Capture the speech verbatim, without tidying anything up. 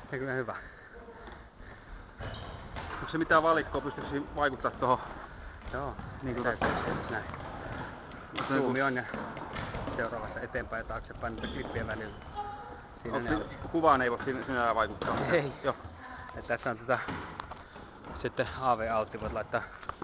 Eikö hyvä? Onko se mitään valikkoa, pystyykö vaikuttaa tuohon? Joo, Niin kuin tässä on näin. Zoomi on ja seuraavassa eteenpäin ja taaksepäin niitä klippien välillä. Siinä Onko ne se, on. kuvaan ei voi sinällään vaikuttaa? Ei. Joo. Ja tässä on tätä sitten A V-altti, voit laittaa